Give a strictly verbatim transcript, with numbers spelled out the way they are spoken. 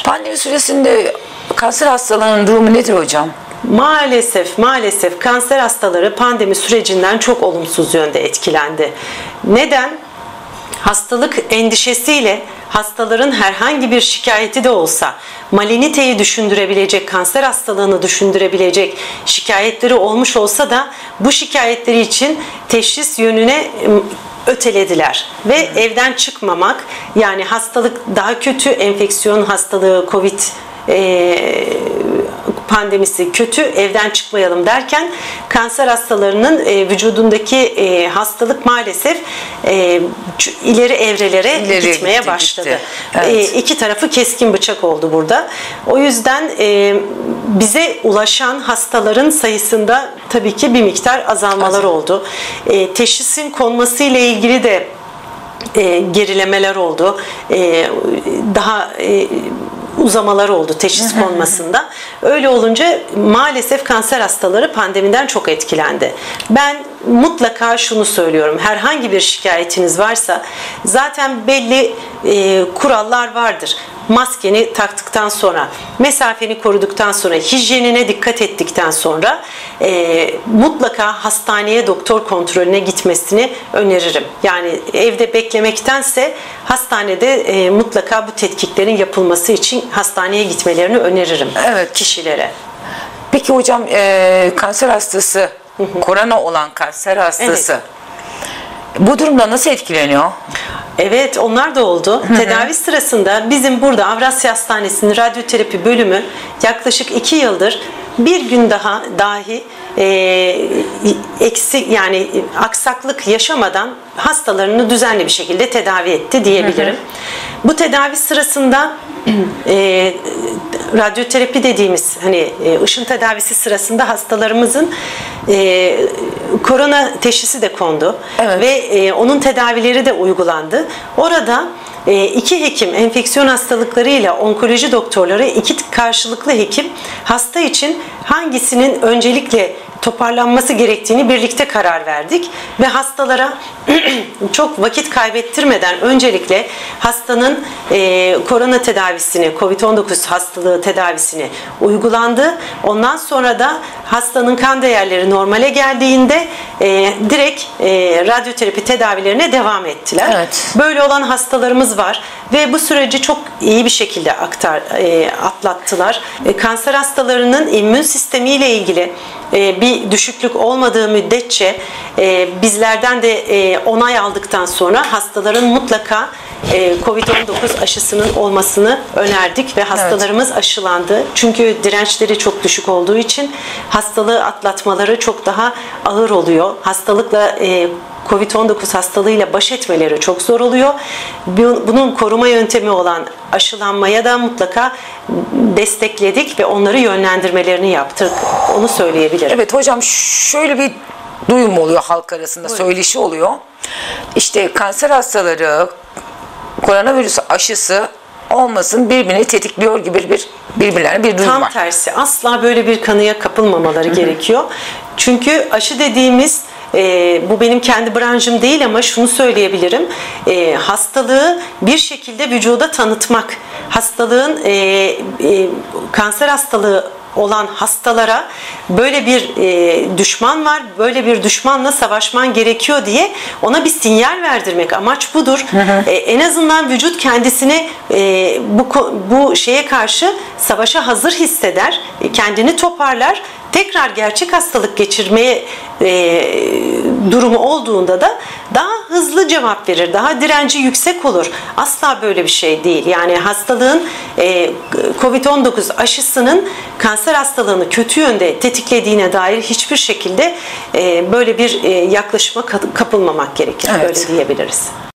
Pandemi süresinde kanser hastalarının durumu nedir hocam? Maalesef, maalesef kanser hastaları pandemi sürecinden çok olumsuz yönde etkilendi. Neden? Hastalık endişesiyle hastaların herhangi bir şikayeti de olsa maliniteyi düşündürebilecek, kanser hastalığını düşündürebilecek şikayetleri olmuş olsa da bu şikayetleri için teşhis yönüne ötelediler ve hmm. evden çıkmamak, yani hastalık daha kötü, enfeksiyon hastalığı, Covid e, pandemisi kötü, evden çıkmayalım derken kanser hastalarının e, vücudundaki e, hastalık maalesef e, ileri evrelere ileri gitmeye gitti, başladı. Gitti. Evet. E, iki tarafı keskin bıçak oldu burada. O yüzden e, bize ulaşan hastaların sayısında tabii ki bir miktar azalmalar Azal. oldu. E, teşhisin konması ile ilgili de e, gerilemeler oldu. E, daha e, uzamalar oldu teşhis konmasında. Öyle olunca maalesef kanser hastaları pandemiden çok etkilendi. Ben mutlaka şunu söylüyorum. Herhangi bir şikayetiniz varsa zaten belli e, kurallar vardır. Maskeni taktıktan sonra, mesafeni koruduktan sonra, hijyenine dikkat ettikten sonra e, mutlaka hastaneye doktor kontrolüne gitmesini öneririm. Yani evde beklemektense hastanede e, mutlaka bu tetkiklerin yapılması için hastaneye gitmelerini öneririm evet. kişilere. Peki hocam e, kanser hastası, hı hı. korona olan kanser hastası evet. bu durumda nasıl etkileniyor? Evet, onlar da oldu. Hı hı. Tedavi sırasında bizim burada Avrasya Hastanesi'nin radyoterapi bölümü yaklaşık iki yıldır bir gün daha dahi e, eksik yani aksaklık yaşamadan hastalarını düzenli bir şekilde tedavi etti diyebilirim. Hı hı. Bu tedavi sırasında e, radyoterapi dediğimiz hani e, ışın tedavisi sırasında hastalarımızın e, korona teşhisi de kondu evet. ve e, onun tedavileri de uygulandı. Orada e, iki hekim, enfeksiyon hastalıkları ile onkoloji doktorları, iki karşılıklı hekim hasta için hangisinin öncelikle toparlanması gerektiğini birlikte karar verdik ve hastalara çok vakit kaybettirmeden öncelikle hastanın e, korona tedavisini, Covid on dokuz hastalığı tedavisini uygulandı. Ondan sonra da hastanın kan değerleri normale geldiğinde e, direkt e, radyoterapi tedavilerine devam ettiler. Evet. Böyle olan hastalarımız var ve bu süreci çok iyi bir şekilde aktar, e, atlattılar. E, kanser hastalarının immün sistemiyle ilgili e, bir düşüklük olmadığı müddetçe e, bizlerden de e, onay aldıktan sonra hastaların mutlaka e, Covid on dokuz aşısının olmasını önerdik ve hastalarımız evet. aşılandı. Çünkü dirençleri çok düşük olduğu için hastalığı atlatmaları çok daha ağır oluyor. Hastalıkla e, Covid on dokuz hastalığıyla baş etmeleri çok zor oluyor. Bunun koruma yöntemi olan aşılanmaya da mutlaka destekledik ve onları yönlendirmelerini yaptık. Onu söyleyebilirim. Evet hocam, şöyle bir duyum oluyor halk arasında, Buyurun. söyleşi oluyor. İşte kanser hastaları koronavirüs aşısı olmasın birbirini tetikliyor gibi bir birbirlerine bir durum Tam var. Tam tersi. Asla böyle bir kanıya kapılmamaları Hı-hı. gerekiyor. Çünkü aşı dediğimiz E, bu benim kendi branşım değil ama şunu söyleyebilirim. E, hastalığı bir şekilde vücuda tanıtmak, hastalığın e, e, kanser hastalığı olan hastalara böyle bir e, düşman var, böyle bir düşmanla savaşman gerekiyor diye ona bir sinyal verdirmek. Amaç budur. Hı hı. E, en azından vücut kendisini e, bu bu şeye karşı savaşa hazır hisseder, e, kendini toparlar. Tekrar gerçek hastalık geçirmeye e, durumu olduğunda da daha hızlı cevap verir, daha direnci yüksek olur. Asla böyle bir şey değil. Yani hastalığın e, Covid on dokuz aşısının kanser hastalığını kötü yönde tetiklediğine dair hiçbir şekilde e, böyle bir e, yaklaşıma kapılmamak gerekir. Evet. Böyle diyebiliriz.